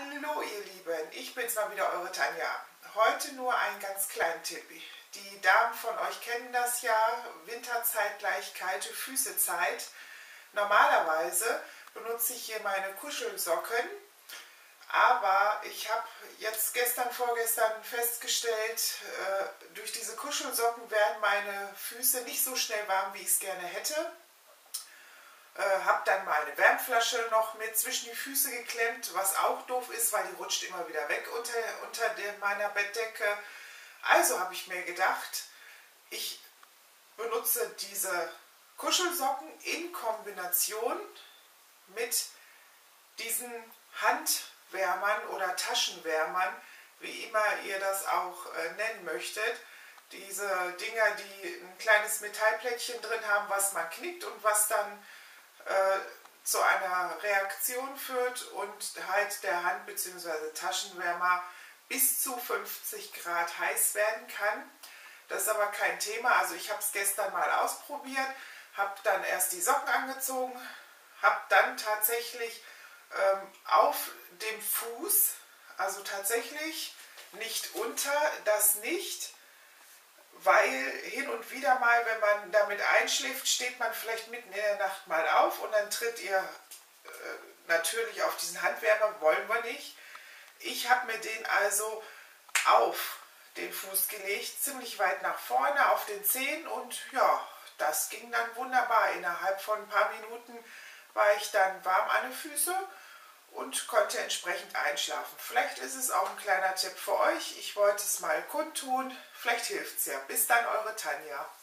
Hallo ihr Lieben, ich bin's mal wieder, eure Tanja. Heute nur einen ganz kleinen Tipp. Die Damen von euch kennen das ja, Winterzeit gleich kalte Füßezeit. Normalerweise benutze ich hier meine Kuschelsocken, aber ich habe jetzt vorgestern festgestellt, durch diese Kuschelsocken werden meine Füße nicht so schnell warm, wie ich es gerne hätte. Habe dann mal eine Wärmflasche noch mit zwischen die Füße geklemmt, was auch doof ist, weil die rutscht immer wieder weg unter meiner Bettdecke. Also habe ich mir gedacht, ich benutze diese Kuschelsocken in Kombination mit diesen Handwärmern oder Taschenwärmern, wie immer ihr das auch nennen möchtet. Diese Dinger, die ein kleines Metallplättchen drin haben, was man knickt und was dann zu einer Reaktion führt und halt der Hand- bzw. Taschenwärmer bis zu 50 Grad heiß werden kann. Das ist aber kein Thema, also ich habe es gestern mal ausprobiert, habe dann erst die Socken angezogen, habe dann tatsächlich auf dem Fuß, also tatsächlich nicht unter, das nicht, weil hin und wieder mal, wenn man damit einschläft, steht man vielleicht mitten in der Nacht mal auf und dann tritt ihr natürlich auf diesen Handwärmer, wollen wir nicht. Ich habe mir den also auf den Fuß gelegt, ziemlich weit nach vorne auf den Zehen und ja, das ging dann wunderbar. Innerhalb von ein paar Minuten war ich dann warm an den Füßen und konnte entsprechend einschlafen. Vielleicht ist es auch ein kleiner Tipp für euch. Ich wollte es mal kundtun. Vielleicht hilft es ja. Bis dann, eure Tanja.